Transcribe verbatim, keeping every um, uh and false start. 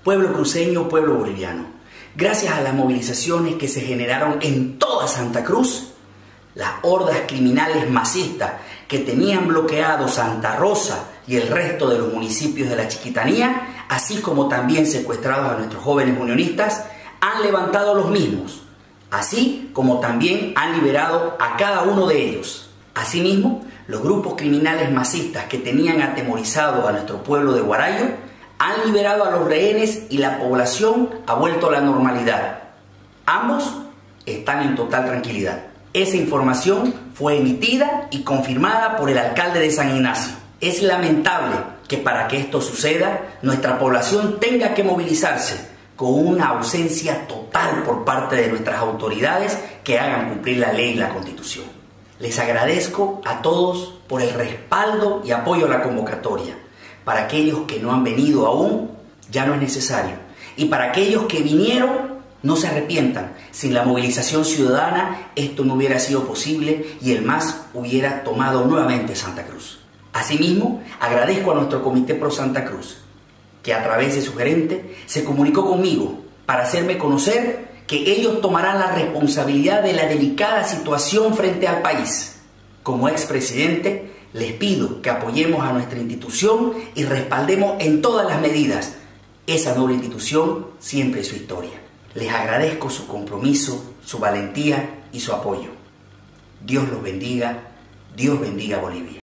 Pueblo cruceño, pueblo boliviano, gracias a las movilizaciones que se generaron en toda Santa Cruz, las hordas criminales masistas que tenían bloqueado Santa Rosa y el resto de los municipios de la Chiquitanía, así como también secuestrados a nuestros jóvenes unionistas, han levantado los mismos, así como también han liberado a cada uno de ellos. Asimismo, los grupos criminales masistas que tenían atemorizado a nuestro pueblo de Huarayo han liberado a los rehenes y la población ha vuelto a la normalidad. Ambos están en total tranquilidad. Esa información fue emitida y confirmada por el alcalde de San Ignacio. Es lamentable que para que esto suceda, nuestra población tenga que movilizarse con una ausencia total por parte de nuestras autoridades que hagan cumplir la ley y la Constitución. Les agradezco a todos por el respaldo y apoyo a la convocatoria. Para aquellos que no han venido aún, ya no es necesario. Y para aquellos que vinieron, no se arrepientan. Sin la movilización ciudadana, esto no hubiera sido posible y el M A S hubiera tomado nuevamente Santa Cruz. Asimismo, agradezco a nuestro Comité Pro Santa Cruz, que a través de su gerente se comunicó conmigo para hacerme conocer que ellos tomarán la responsabilidad de la delicada situación frente al país. Como expresidente, les pido que apoyemos a nuestra institución y respaldemos en todas las medidas esa noble institución siempre en su historia. Les agradezco su compromiso, su valentía y su apoyo. Dios los bendiga, Dios bendiga Bolivia.